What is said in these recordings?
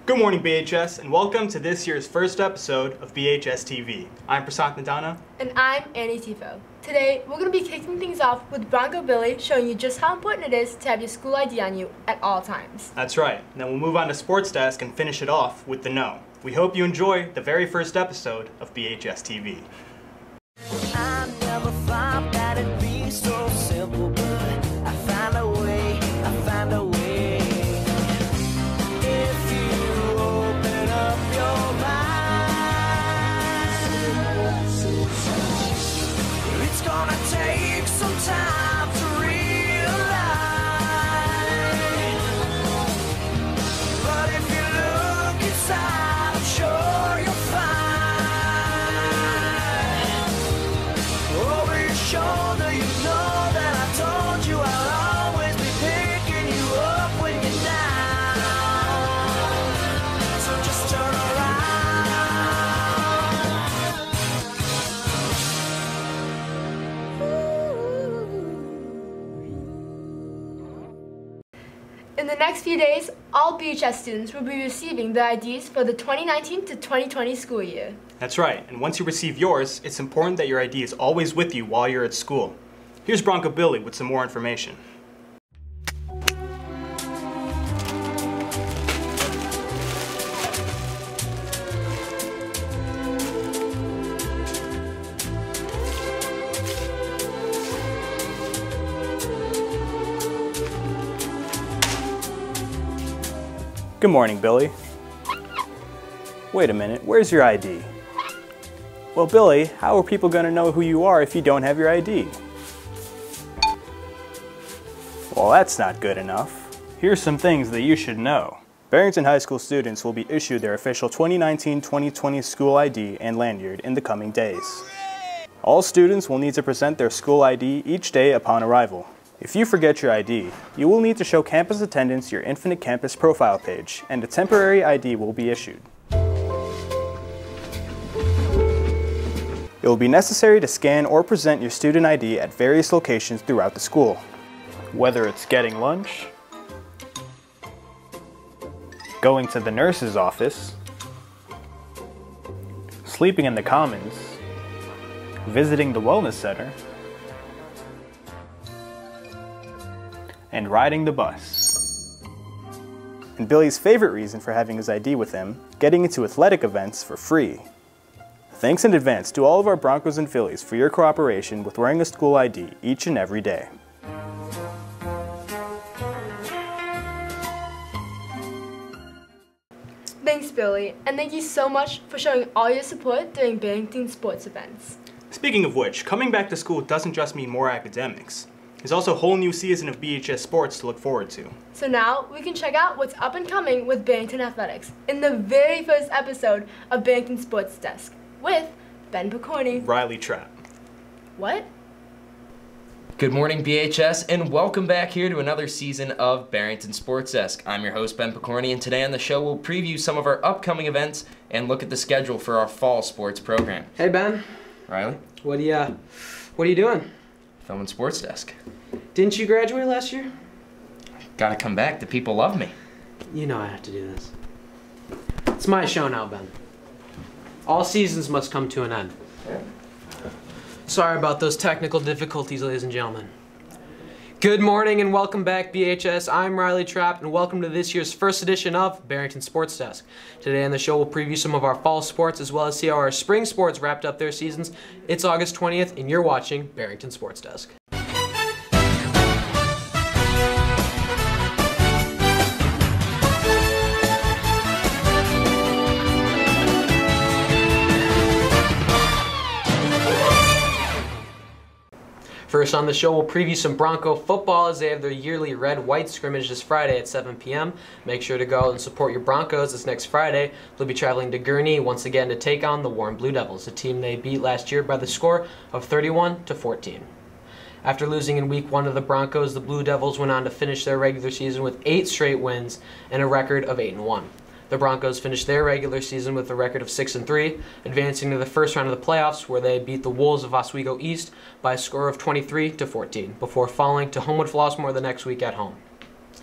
Good morning, BHS, and welcome to this year's first episode of BHS-TV. I'm Prasad Nadana. And I'm Annie Tifo. Today, we're going to be kicking things off with Bronco Billy showing you just how important it is to have your school ID on you at all times. That's right. Then we'll move on to Sports Desk and finish it off with the No. We hope you enjoy the very first episode of BHS-TV. I never thought that it'd be so simple, but I found a way, If you open up your mind, it's gonna take some time to realize. But if you look inside, I'm sure you'll find. Over your shoulder, you know that I told you I'll always be picking you up when you're down. So just turn around. In the next few days, all BHS students will be receiving their IDs for the 2019 to 2020 school year. That's right, and once you receive yours, it's important that your ID is always with you while you're at school. Here's Bronco Billy with some more information. Good morning, Billy. Wait a minute, where's your ID? Well, Billy, how are people going to know who you are if you don't have your ID? Well, that's not good enough. Here's some things that you should know. Barrington High School students will be issued their official 2019-2020 school ID and lanyard in the coming days. All students will need to present their school ID each day upon arrival. If you forget your ID, you will need to show campus attendants your Infinite Campus profile page, and a temporary ID will be issued. It will be necessary to scan or present your student ID at various locations throughout the school. Whether it's getting lunch, going to the nurse's office, sleeping in the commons, visiting the wellness center, and riding the bus. And Billy's favorite reason for having his ID with him, getting into athletic events for free. Thanks in advance to all of our Broncos and Phillies for your cooperation with wearing a school ID each and every day. Thanks, Billy, and thank you so much for showing all your support during Barrington sports events. Speaking of which, coming back to school doesn't just mean more academics. There's also a whole new season of BHS sports to look forward to. So now we can check out what's up and coming with Barrington Athletics in the very first episode of Barrington Sports Desk with Ben Picorni. Riley Trapp. What? Good morning, BHS, and welcome back here to another season of Barrington Sports Desk. I'm your host, Ben Picorni, and today on the show we'll preview some of our upcoming events and look at the schedule for our fall sports program. Hey, Ben. Riley? What are you doing? Filming Sports Desk. Didn't you graduate last year? Gotta come back. The people love me. You know I have to do this. It's my show now, Ben. All seasons must come to an end. Yeah. Sorry about those technical difficulties, ladies and gentlemen. Good morning and welcome back, BHS. I'm Riley Trapp, and welcome to this year's first edition of Barrington Sports Desk. Today on the show, we'll preview some of our fall sports as well as see how our spring sports wrapped up their seasons. It's August 20th, and you're watching Barrington Sports Desk. First on the show, we'll preview some Bronco football as they have their yearly red-white scrimmage this Friday at 7 p.m. Make sure to go out and support your Broncos this next Friday. They'll be traveling to Gurnee once again to take on the Warren Blue Devils, a team they beat last year by the score of 31-14. After losing in Week 1 to the Broncos, the Blue Devils went on to finish their regular season with 8 straight wins and a record of 8-1. The Broncos finished their regular season with a record of 6-3, advancing to the first round of the playoffs where they beat the Wolves of Oswego East by a score of 23-14, before falling to Homewood Flossmoor the next week at home.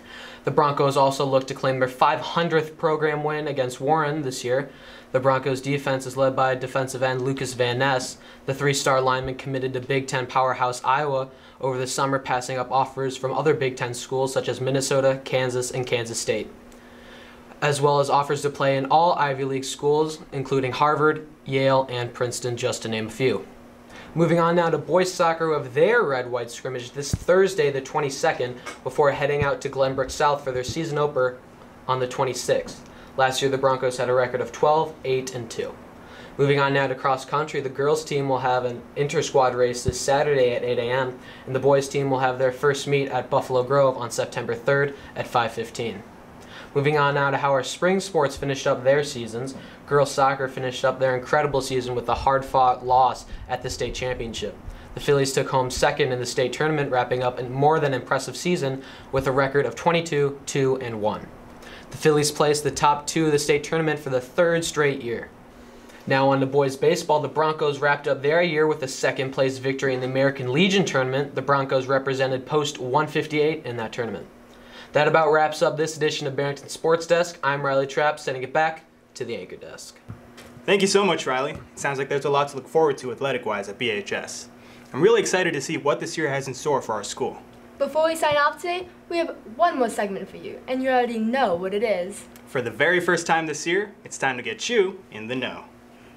The Broncos also look to claim their 500th program win against Warren this year. The Broncos defense is led by defensive end Lucas Van Ness, the three-star lineman committed to Big Ten powerhouse Iowa over the summer, passing up offers from other Big Ten schools such as Minnesota, Kansas, and Kansas State, as well as offers to play in all Ivy League schools, including Harvard, Yale, and Princeton, just to name a few. Moving on now to boys soccer, who have their red-white scrimmage this Thursday, the 22nd, before heading out to Glenbrook South for their season opener on the 26th. Last year, the Broncos had a record of 12, 8, and 2. Moving on now to cross country, the girls team will have an inter-squad race this Saturday at 8 a.m., and the boys team will have their first meet at Buffalo Grove on September 3rd at 5:15. Moving on now to how our spring sports finished up their seasons. Girls soccer finished up their incredible season with a hard-fought loss at the state championship. The Phillies took home second in the state tournament, wrapping up a more than impressive season with a record of 22, 2, and 1. The Phillies placed the top 2 of the state tournament for the 3rd straight year. Now on to boys baseball, the Broncos wrapped up their year with a second-place victory in the American Legion tournament. The Broncos represented Post 158 in that tournament. That about wraps up this edition of Barrington Sports Desk. I'm Riley Trapp, sending it back to the anchor desk. Thank you so much, Riley. It sounds like there's a lot to look forward to athletic-wise at BHS. I'm really excited to see what this year has in store for our school. Before we sign off today, we have one more segment for you, and you already know what it is. For the very first time this year, it's time to get you in the know.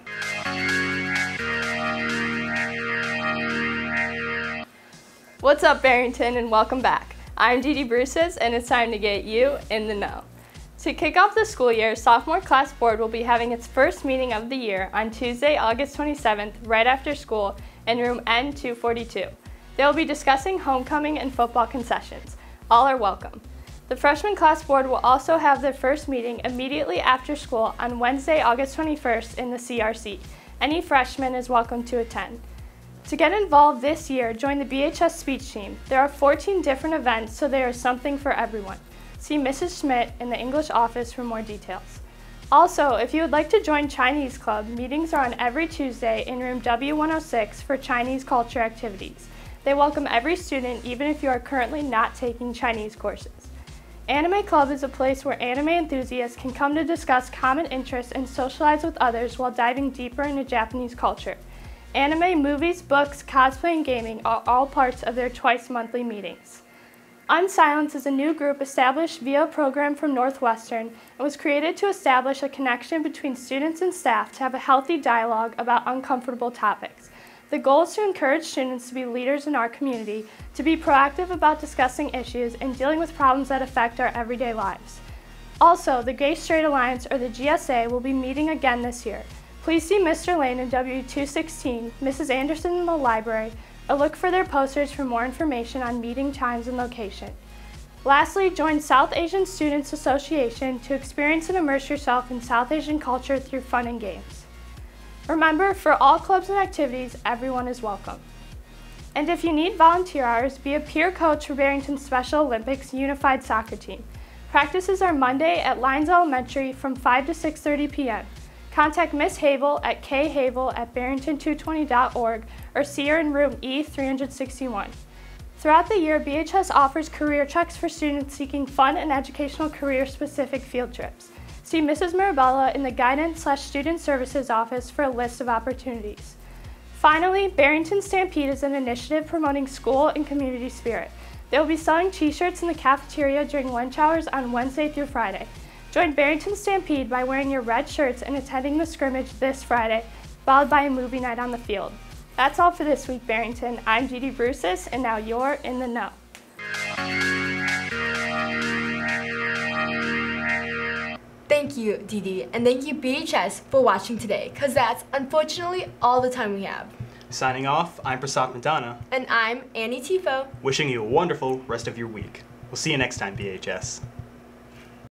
What's up, Barrington, and welcome back. I'm Dee Bruces, and it's time to get you in the know. To kick off the school year, Sophomore Class Board will be having its first meeting of the year on Tuesday, August 27th, right after school in room N242. They will be discussing homecoming and football concessions. All are welcome. The Freshman Class Board will also have their first meeting immediately after school on Wednesday, August 21st in the CRC. Any freshman is welcome to attend. To get involved this year, join the BHS speech team. There are 14 different events, so there is something for everyone. See Mrs. Schmidt in the English office for more details. Also, if you would like to join Chinese Club, meetings are on every Tuesday in room W106 for Chinese culture activities. They welcome every student, even if you are currently not taking Chinese courses. Anime Club is a place where anime enthusiasts can come to discuss common interests and socialize with others while diving deeper into Japanese culture. Anime, movies, books, cosplay, and gaming are all parts of their twice-monthly meetings. Unsilence is a new group established via a program from Northwestern and was created to establish a connection between students and staff to have a healthy dialogue about uncomfortable topics. The goal is to encourage students to be leaders in our community, to be proactive about discussing issues and dealing with problems that affect our everyday lives. Also, the Gay Straight Alliance, or the GSA, will be meeting again this year. Please see Mr. Lane in W216, Mrs. Anderson in the library, or look for their posters for more information on meeting times and location. Lastly, join South Asian Students Association to experience and immerse yourself in South Asian culture through fun and games. Remember, for all clubs and activities, everyone is welcome. And if you need volunteer hours, be a peer coach for Barrington's Special Olympics Unified Soccer Team. Practices are Monday at Lyons Elementary from 5 to 6:30 p.m. Contact Ms. Havel at khavel@barrington220.org or see her in room E361. Throughout the year, BHS offers career checks for students seeking fun and educational career-specific field trips. See Mrs. Marabella in the Guidance/Student Services office for a list of opportunities. Finally, Barrington Stampede is an initiative promoting school and community spirit. They will be selling t-shirts in the cafeteria during lunch hours on Wednesday through Friday. Join Barrington Stampede by wearing your red shirts and attending the scrimmage this Friday, followed by a movie night on the field. That's all for this week, Barrington. I'm Dee Bruces, and now you're in the know. Thank you, Dee, and thank you, BHS, for watching today, because that's unfortunately all the time we have. Signing off, I'm Prasad Madana. And I'm Annie Tifo. Wishing you a wonderful rest of your week. We'll see you next time, BHS.